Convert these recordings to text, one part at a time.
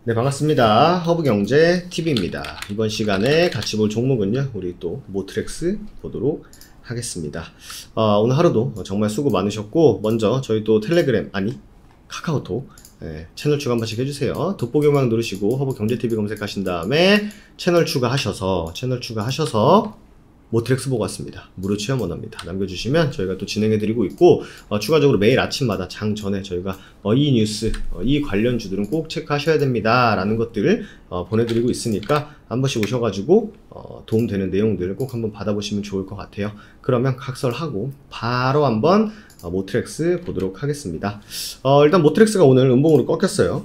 네, 반갑습니다. 허브경제TV입니다. 이번 시간에 같이 볼 종목은요, 우리 또 모트렉스 보도록 하겠습니다. 오늘 하루도 정말 수고 많으셨고, 먼저 저희 또 텔레그램, 카카오톡 채널 추가 한 번씩 해주세요. 돋보기만 누르시고 허브경제TV 검색하신 다음에 채널 추가하셔서 모트렉스 보고 왔습니다. 무료 체험 원합니다. 남겨주시면 저희가 또 진행해드리고 있고, 추가적으로 매일 아침마다 장 전에 저희가 이 뉴스, 이 관련주들은 꼭 체크하셔야 됩니다 라는 것들 보내드리고 있으니까 한 번씩 오셔가지고 도움되는 내용들을 꼭 한번 받아보시면 좋을 것 같아요. 그러면 각설하고 바로 한번 모트렉스 보도록 하겠습니다. 일단 모트렉스가 오늘 음봉으로 꺾였어요.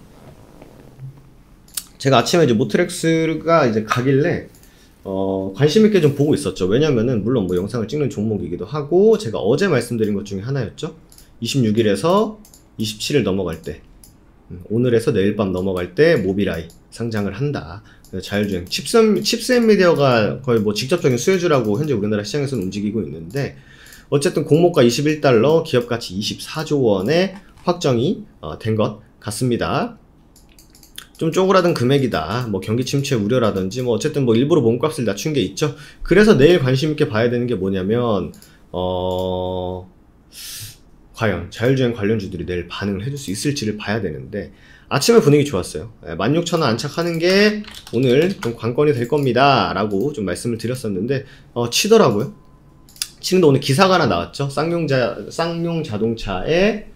제가 아침에 이제 모트렉스가 이제 가길래 관심있게 좀 보고 있었죠. 왜냐면은 물론 뭐 영상을 찍는 종목이기도 하고, 제가 어제 말씀드린 것 중에 하나였죠. 26일에서 27일 넘어갈 때, 오늘에서 내일 밤 넘어갈 때 모비라이 상장을 한다. 자율주행 칩스앤미디어가 거의 뭐 직접적인 수혜주라고 현재 우리나라 시장에서는 움직이고 있는데, 어쨌든 공모가 21달러, 기업가치 24조 원의 확정이 된 것 같습니다. 좀 쪼그라든 금액이다. 뭐 경기 침체 우려라든지 뭐 어쨌든 뭐 일부러 몸값을 낮춘 게 있죠. 그래서 내일 관심 있게 봐야 되는 게 뭐냐면 과연 자율주행 관련주들이 내일 반응을 해줄 수 있을지를 봐야 되는데, 아침에 분위기 좋았어요. 16,000원 안착하는 게 오늘 좀 관건이 될 겁니다 라고 좀 말씀을 드렸었는데 치더라고요. 치는데 오늘 기사가 하나 나왔죠. 쌍용자동차의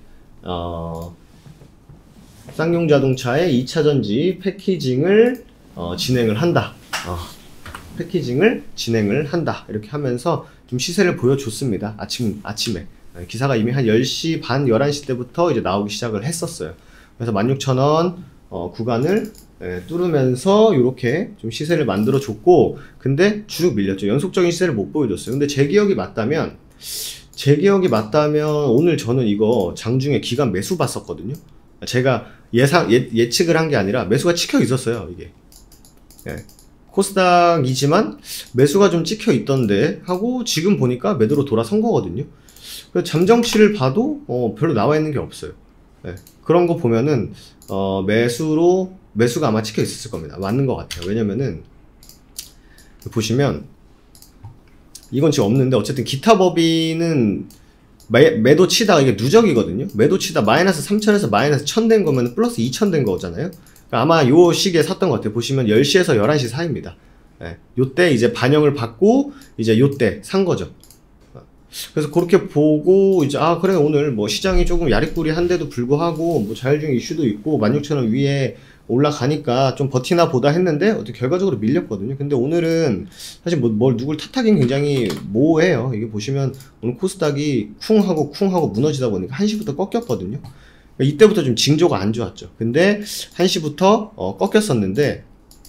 2차전지 패키징을 진행을 한다. 패키징을 진행을 한다. 이렇게 하면서 좀 시세를 보여줬습니다. 아침에. 기사가 이미 한 10시 반, 11시 때부터 이제 나오기 시작을 했었어요. 그래서 16,000원 구간을 뚫으면서 이렇게 좀 시세를 만들어 줬고, 근데 쭉 밀렸죠. 연속적인 시세를 못 보여줬어요. 근데 제 기억이 맞다면 오늘 저는 이거 장중에 기간 매수 봤었거든요. 제가 예측을 한 게 아니라 매수가 찍혀 있었어요, 이게. 코스닥이지만 매수가 좀 찍혀 있던데 하고 지금 보니까 매도로 돌아선 거거든요. 그래서 잠정치를 봐도 별로 나와 있는 게 없어요. 그런 거 보면은 매수가 아마 찍혀 있었을 겁니다. 맞는 것 같아요. 왜냐면은 보시면 이건 지금 없는데, 어쨌든 기타 법인은 매도 치다가 이게 누적이거든요. 매도 치다 마이너스 3,000에서 마이너스 1,000 된 거면 플러스 2,000 된 거잖아요. 그러니까 아마 요 시기에 샀던 것 같아요. 보시면 10시에서 11시 사이입니다. 요때 이제 반영을 받고 이제 요때 산 거죠. 그래서 그렇게 보고 이제 그래 오늘 뭐 시장이 조금 야리꾸리한데도 불구하고 뭐 자율주행 이슈도 있고 16,000원 위에 올라가니까 좀 버티나 보다 했는데 어떻게 결과적으로 밀렸거든요. 근데 오늘은 사실 뭘 누굴 탓하긴 굉장히 모호해요. 이게 보시면 오늘 코스닥이 쿵하고 무너지다 보니까 1시부터 꺾였거든요. 이때부터 좀 징조가 안 좋았죠. 근데 1시부터 꺾였었는데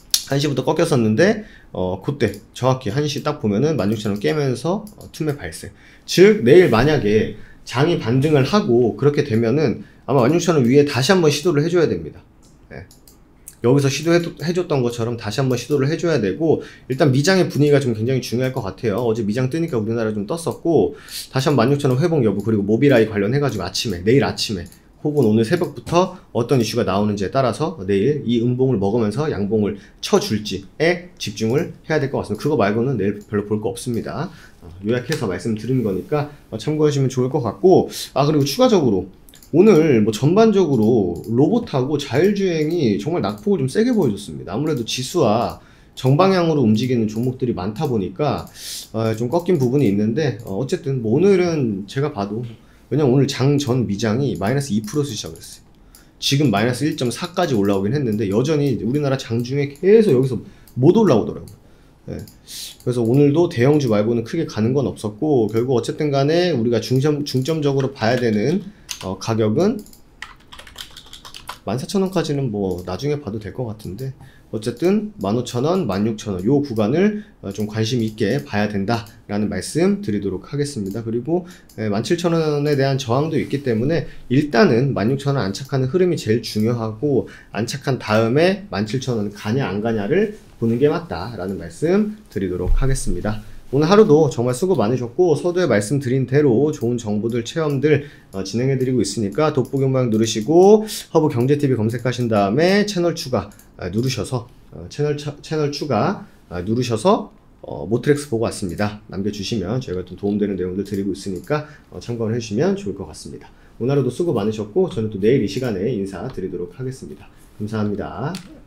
그때 정확히 1시 딱 보면은 16,000원 깨면서 투매 발생. 즉 내일 만약에 장이 반등을 하고 그렇게 되면은 아마 16,000원 위에 다시 한번 시도를 해줘야 됩니다. 여기서 시도해줬던 것처럼 다시 한번 시도를 해줘야 되고, 일단 미장의 분위기가 좀 굉장히 중요할 것 같아요. 어제 미장 뜨니까 우리나라 좀 떴었고, 다시 한번 16,000원 회복 여부, 그리고 모비라이 관련해가지고 내일 아침에 혹은 오늘 새벽부터 어떤 이슈가 나오는지에 따라서 내일 이 음봉을 먹으면서 양봉을 쳐줄지에 집중을 해야 될 것 같습니다. 그거 말고는 내일 별로 볼 거 없습니다. 요약해서 말씀드리는 거니까 참고하시면 좋을 것 같고, 그리고 추가적으로 오늘 뭐 전반적으로 로봇하고 자율주행이 정말 낙폭을 좀 세게 보여줬습니다. 아무래도 지수와 정방향으로 움직이는 종목들이 많다 보니까 좀 꺾인 부분이 있는데, 어쨌든 뭐 오늘은 제가 봐도, 왜냐면 오늘 장 전 미장이 마이너스 2%서 시작을 했어요. 지금 마이너스 1.4까지 올라오긴 했는데 여전히 우리나라 장중에 계속 여기서 못 올라오더라고요. 그래서 오늘도 대형주 말고는 크게 가는 건 없었고, 결국 어쨌든 간에 우리가 중점적으로 봐야 되는 가격은 14,000원까지는 뭐 나중에 봐도 될 것 같은데, 어쨌든 15,000원, 16,000원 요 구간을 좀 관심 있게 봐야 된다 라는 말씀 드리도록 하겠습니다. 그리고 17,000원에 대한 저항도 있기 때문에 일단은 16,000원 안착하는 흐름이 제일 중요하고, 안착한 다음에 17,000원 가냐 안 가냐를 보는 게 맞다 라는 말씀 드리도록 하겠습니다. 오늘 하루도 정말 수고 많으셨고, 서두에 말씀드린 대로 좋은 정보들, 체험들 진행해드리고 있으니까 돋보기 모양 누르시고 허브경제TV 검색하신 다음에 채널 추가 누르셔서 채널 추가 누르셔서 모트렉스 보고 왔습니다. 남겨주시면 저희가 또 도움되는 내용들 드리고 있으니까 참고를 해주시면 좋을 것 같습니다. 오늘 하루도 수고 많으셨고 저는 또 내일 이 시간에 인사드리도록 하겠습니다. 감사합니다.